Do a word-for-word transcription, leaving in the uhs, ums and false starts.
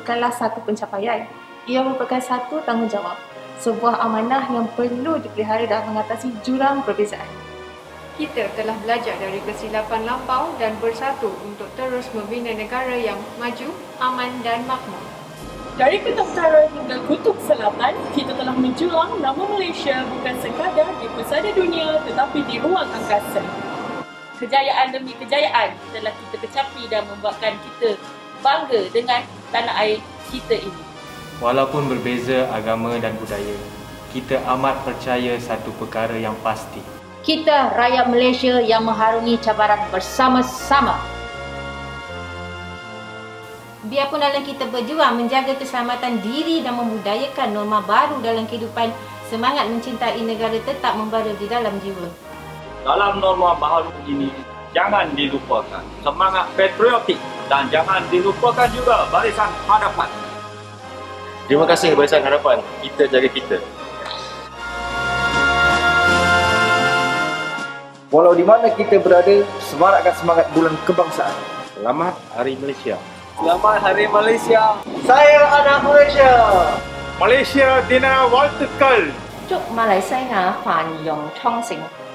bukanlah satu pencapaian. Ia merupakan satu tanggungjawab, sebuah amanah yang perlu dipelihara dan mengatasi jurang perbezaan. Kita telah belajar dari kesilapan lampau dan bersatu untuk terus membina negara yang maju, aman dan makmur. Dari Kutub Utara hingga Kutub Selatan, kita telah menjulang nama Malaysia bukan sekadar di pesada dunia tetapi di ruang angkasa. Kejayaan demi kejayaan telah kita kecapi dan membuatkan kita bangga dengan tanah air kita ini. Walaupun berbeza agama dan budaya, kita amat percaya satu perkara yang pasti. Kita rakyat Malaysia yang mengharungi cabaran bersama-sama. Biarpun dalam kita berjuang menjaga keselamatan diri dan membudayakan norma baru dalam kehidupan, semangat mencintai negara tetap membara di dalam jiwa. Dalam norma baru ini, jangan dilupakan semangat patriotik dan jangan dilupakan juga barisan hadapan. Terima kasih Barisan Hadapan, kita jaga kita. Walau di mana kita berada, semarakkan semangat bulan kebangsaan. Selamat Hari Malaysia. Selamat Hari Malaysia. Saya anak Malaysia. Malaysia Dina Waltekal. Chúc Malaysia Hoàn Dòng Thông Sinh.